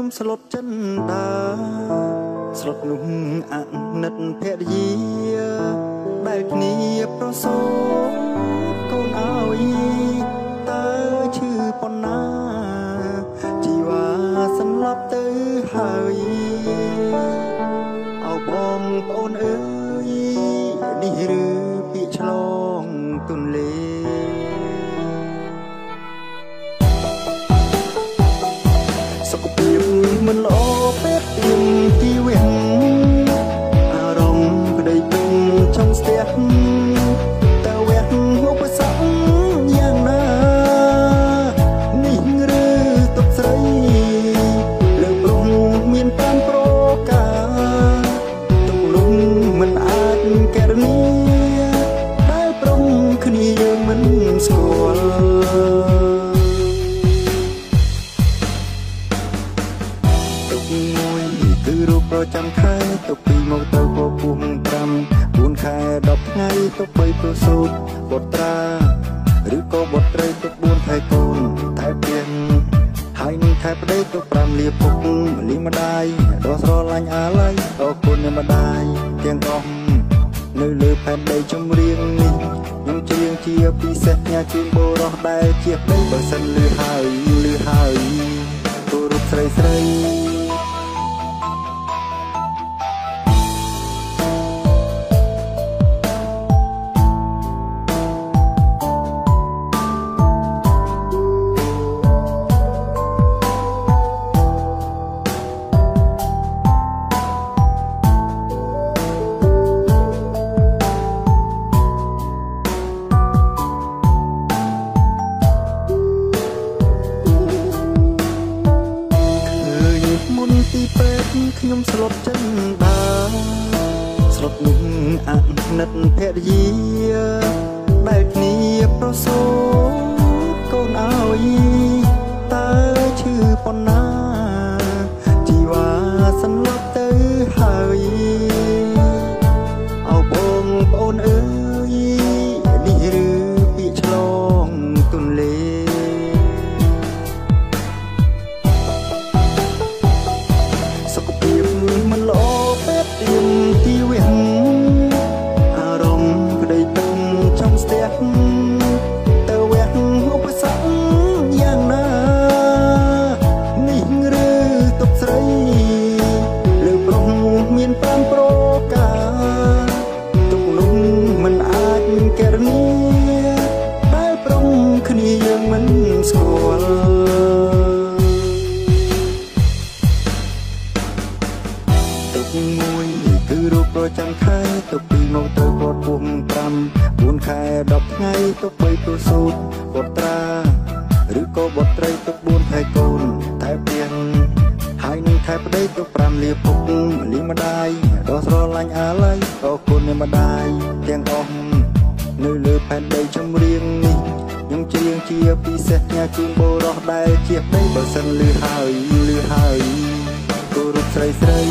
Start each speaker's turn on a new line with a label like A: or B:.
A: ខ្ញុំស្លុតចិនដាស្លុតនោះអាណិតភរិយាដែលគ្នាប្រសូតកូនឲ្យតើឈឺប៉ុណ្ណាជីវ៉ាសម្លាប់ទៅហើយអោបងប្អូនអើយនេះឬពាក្យឆ្លងទុនលេសុខភាពមិនល្អពេកទៀមជីវិតអារម្មណ៍ប្តីពេញtrongស្ទះតើវះឧបសគ្គយ៉ាងណានេះឬទុកស្រីលើព្រំមានតាមប្រការទុកលំមិនអាចកែរនីដែលព្រមគ្នាយើងមិនស្គាល់ទុកមួយគឺរូបប្រចាំខែទុកពីមកទៅក៏ពុះ5 4 ខែ 10 ថ្ងៃទុក3ប្រសូតបុត្រាឬក៏បុត្រីទុក4ខែកូនតែព្រៀងហើយនឹងខែប្តីទុក5លាពុកម្លីម្ដាយដ៏ស្រឡាញ់អាឡ័យអរគុណអ្នកម្ដាយទាំងអស់នៅលើផែនដីចម្រៀងនេះខ្ញុំច្រៀងជាពិសេសញ៉ាជូនបរោះដែលជាប្តីបើសិនលឺហើយគោរពស្រីទីពេទ្យខ្ញុំស្លុតចិនដាស្លុតនោះអាណិតភរិយាដែលគ្នាប្រសូតកូនឲ្យតើឈឺប៉ុណ្ណាជីវ៉ាសន្លប់ទៅហើយអោបងប្អូនអើយនេះឬពាក្យឆ្លងទុនលេមិនល្អពេកទៀមជីវិតអារម្មណ៍ប្តីពេញtrongស្ទះតើវះឧបសគ្គយ៉ាងណានេះឬទុកស្រីលើព្រំមាន5ប្រការទុកនោះមិនអាចកែរនីដែលព្រមគ្នាយើងមិនស្គាល់មួយគឺរូបប្រចាំខែទុកពីមកទៅគាត់ពុះ5 4 ខែ 10 ថ្ងៃទុក3ប្រសូតបុត្រាឬក៏បុត្រីទុក4ខែកូនតែព្រៀងហើយនឹងខែប្តីទុក5លាពុកម្លីម្ដាយដ៏ស្រឡាញ់អាឡ័យអរគុណអ្នកម្ដាយទាំងអស់នៅលើផែនដីចម្រៀងនេះខ្ញុំច្រៀងជាពិសេសញ៉ាជូនបរោះដែលជាប្តីបើសិនលឺហើយគោរពស្រី